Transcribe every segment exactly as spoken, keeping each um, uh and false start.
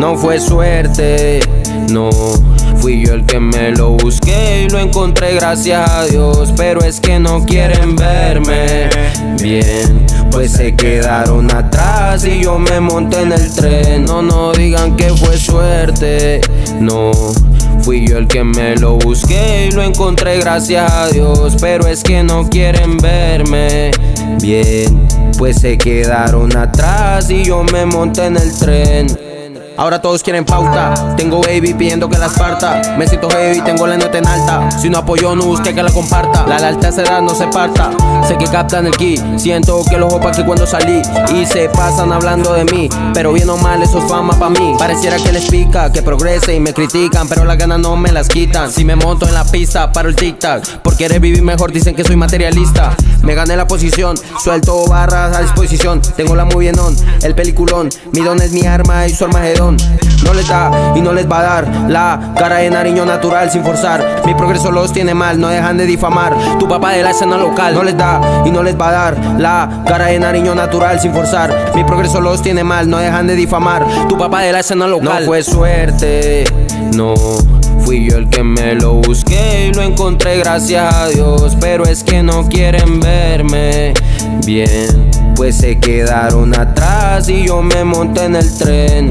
No fue suerte, no. Fui yo el que me lo busqué y lo encontré, gracias a Dios. Pero es que no quieren verme bien, pues se quedaron atrás y yo me monté en el tren. No, no digan que fue suerte, no. Fui yo el que me lo busqué y lo encontré, gracias a Dios. Pero es que no quieren verme bien, pues se quedaron atrás y yo me monté en el tren. Ahora todos quieren pauta, tengo baby pidiendo que las parta. Me siento heavy, tengo la nota en alta. Si no apoyo no busque que la comparta. La lealtad será, no se parta. Sé que captan el ki, siento que los opa que cuando salí y se pasan hablando de mí, pero bien o mal eso es fama pa' mí. Pareciera que les pica, que progrese y me critican, pero las ganas no me las quitan. Si me monto en la pista, paro el tic-tac. Por querer vivir mejor dicen que soy materialista. Me gané la posición, suelto barras a disposición. Tengo la muy bien on, el peliculón. Mi don es mi arma y su armagedón. No les da y no les va a dar la cara de Nariño natural sin forzar. Mi progreso los tiene mal, no dejan de difamar. Tu papá de la escena local. No les da y no les va a dar la cara de Nariño natural sin forzar. Mi progreso los tiene mal, no dejan de difamar. Tu papá de la escena local. No fue suerte, no. Fui yo el que me lo busqué y lo encontré, gracias a Dios. Pero es que no quieren verme bien, pues se quedaron atrás y yo me monté en el tren.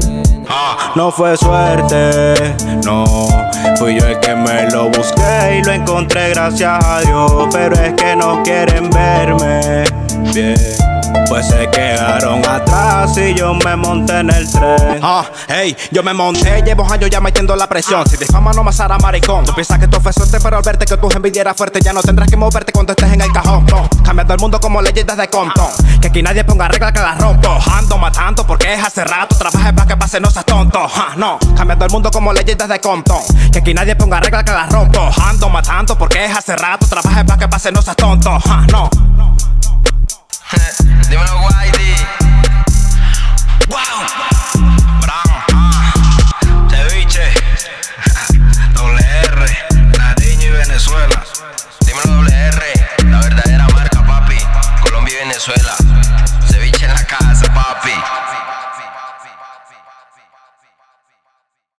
No fue suerte, no. Fui yo el que me lo busqué y lo encontré, gracias a Dios. Pero es que no quieren verme bien, pues se quedaron atrás y yo me monté en el tren. Ah, hey, yo me monté, llevo años ya metiendo la presión. Si difama no me hará maricón. Tú piensas que esto fue suerte, pero al verte que tu envidia era fuerte, ya no tendrás que moverte cuando estés en el cajón. No, cambiando el mundo como leyendas de Compton. Que aquí nadie ponga reglas que las rompo. Ando matando porque es hace rato. Trabaje para que pase, no seas tonto. Ah, no, cambiando el mundo como leyendas de Compton. Que aquí nadie ponga reglas que las rompo. Ando matando porque es hace rato. Trabaje para que pase, no seas tonto. Ah, no.